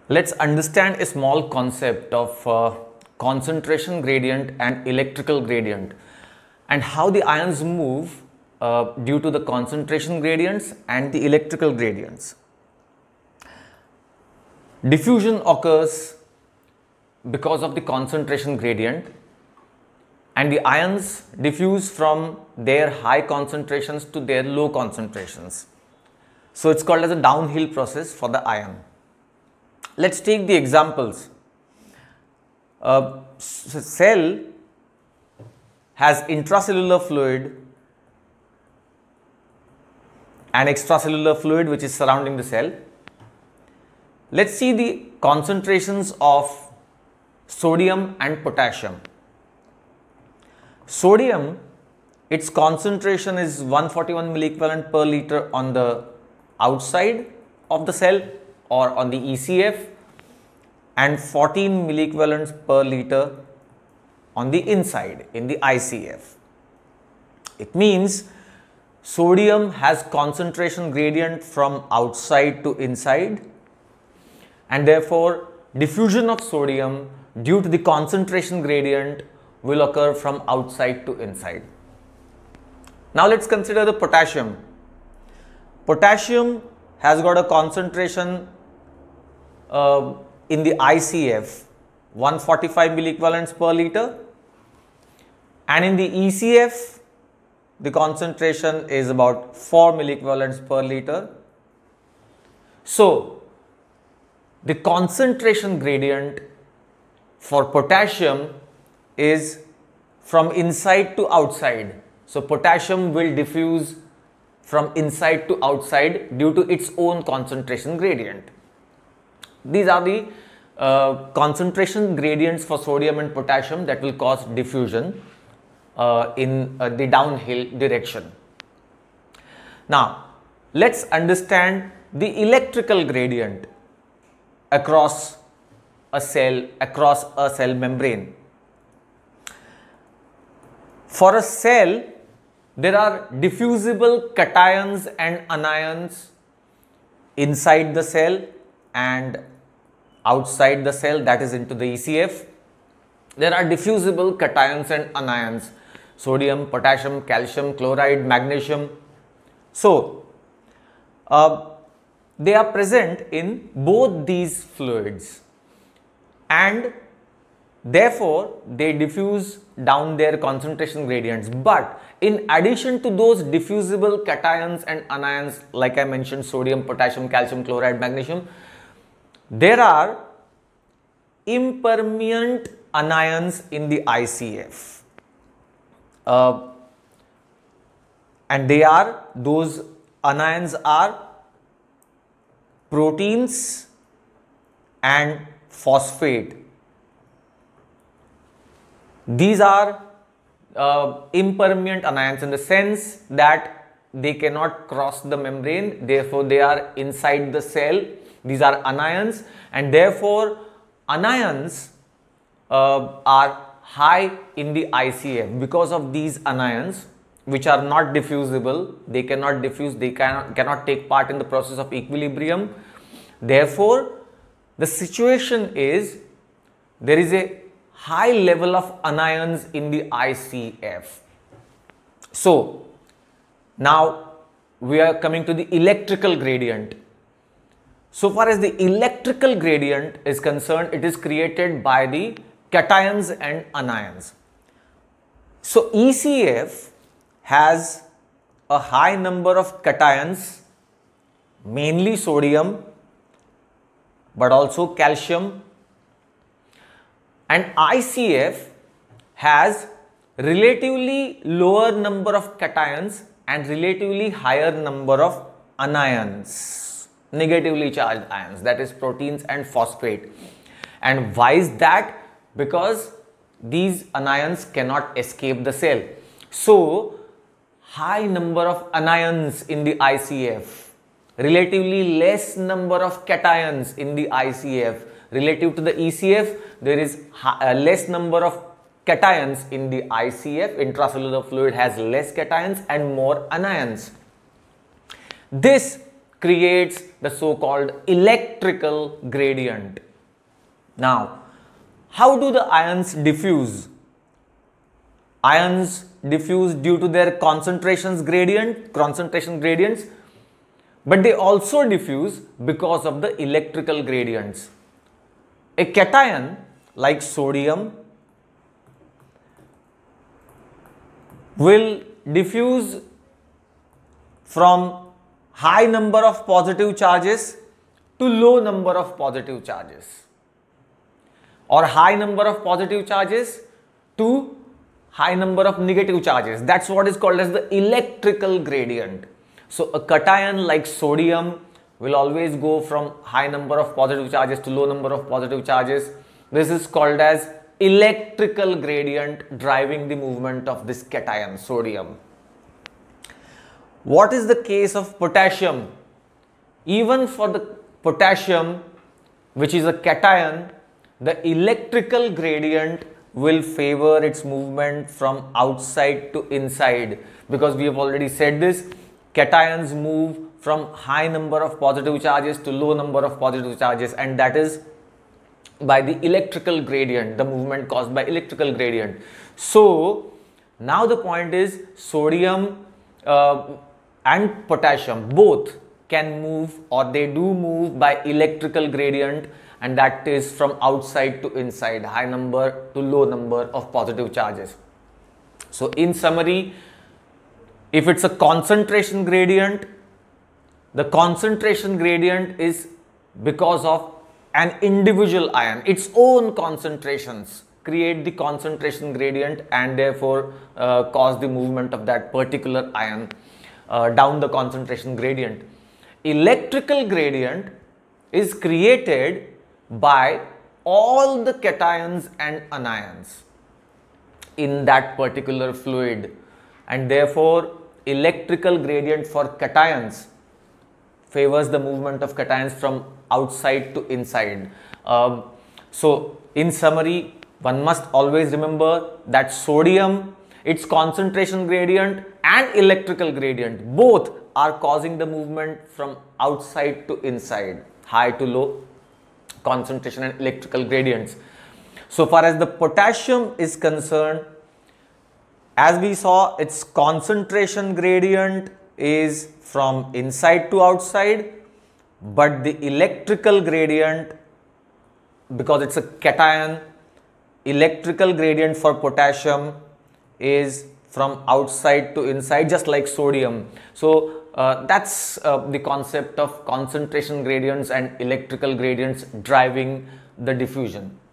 Let's understand a small concept of concentration gradient and electrical gradient and how the ions move due to the concentration gradients and the electrical gradients. Diffusion occurs because of the concentration gradient, and the ions diffuse from their high concentrations to their low concentrations. So it's called as a downhill process for the ion. Let's take the examples. A cell has intracellular fluid and extracellular fluid which is surrounding the cell. Let's see the concentrations of sodium and potassium. Sodium, its concentration is 141 milliequivalent per liter on the outside of the cell or on the ECF, and 14 milliequivalents per liter on the inside in the ICF. It means sodium has concentration gradient from outside to inside, and therefore diffusion of sodium due to the concentration gradient will occur from outside to inside. Now let's consider the potassium. Potassium has got a concentration in the ICF 145 milliequivalents per liter, and in the ECF the concentration is about 4 milliequivalents per liter. So the concentration gradient for potassium is from inside to outside. So potassium will diffuse from inside to outside due to its own concentration gradient. These are the concentration gradients for sodium and potassium that will cause diffusion in the downhill direction. Now let's understand the electrical gradient across a cell membrane. For a cell, there are diffusible cations and anions inside the cell and outside the cell, that is into the ECF. There are diffusible cations and anions, sodium, potassium, calcium, chloride, magnesium. So they are present in both these fluids, and therefore they diffuse down their concentration gradients. But in addition to those diffusible cations and anions, like I mentioned, sodium, potassium, calcium, chloride, magnesium, there are impermeant anions in the ICF, and those anions are proteins and phosphate. These are impermeant anions in the sense that they cannot cross the membrane, therefore they are inside the cell. These are anions, and therefore anions are high in the ICF. Because of these anions, which are not diffusible, they cannot diffuse, they cannot take part in the process of equilibrium. Therefore the situation is there is a high level of anions in the ICF. So now we are coming to the electrical gradient. So far as the electrical gradient is concerned, it is created by the cations and anions. So ECF has a high number of cations, mainly sodium, but also calcium, and ICF has relatively lower number of cations and relatively higher number of anions, negatively charged ions, that is proteins and phosphate. And why is that? Because these anions cannot escape the cell. So high number of anions in the ICF, relatively less number of cations in the ICF. Relative to the ECF, there is less number of cations in the ICF. Intracellular fluid has less cations and more anions. This creates the so-called electrical gradient. Now, how do the ions diffuse? Ions diffuse due to their concentration gradients, but they also diffuse because of the electrical gradients. A cation like sodium will diffuse from high number of positive charges to low number of positive charges, or high number of positive charges to high number of negative charges. That's what is called as the electrical gradient. So a cation like sodium will always go from high number of positive charges to low number of positive charges. This is called as electrical gradient driving the movement of this cation, sodium. What is the case of potassium? Even for the potassium, which is a cation, the electrical gradient will favor its movement from outside to inside, because we have already said this, cations move from high number of positive charges to low number of positive charges, and that is by the electrical gradient, the movement caused by electrical gradient. So now the point is, sodium and potassium both can move, or they do move by electrical gradient, and that is from outside to inside, high number to low number of positive charges. So in summary, if it's a concentration gradient, the concentration gradient is because of an individual ion, its own concentrations create the concentration gradient, and therefore cause the movement of that particular ion down the concentration gradient. Electrical gradient is created by all the cations and anions in that particular fluid, and therefore electrical gradient for cations favors the movement of cations from outside to inside. So in summary, one must always remember that sodium, its concentration gradient and electrical gradient both are causing the movement from outside to inside, high to low concentration and electrical gradients. So far as the potassium is concerned, as we saw, its concentration gradient is from inside to outside, but the electrical gradient, because it's a cation, electrical gradient for potassium is from outside to inside, just like sodium. So that's the concept of concentration gradients and electrical gradients driving the diffusion.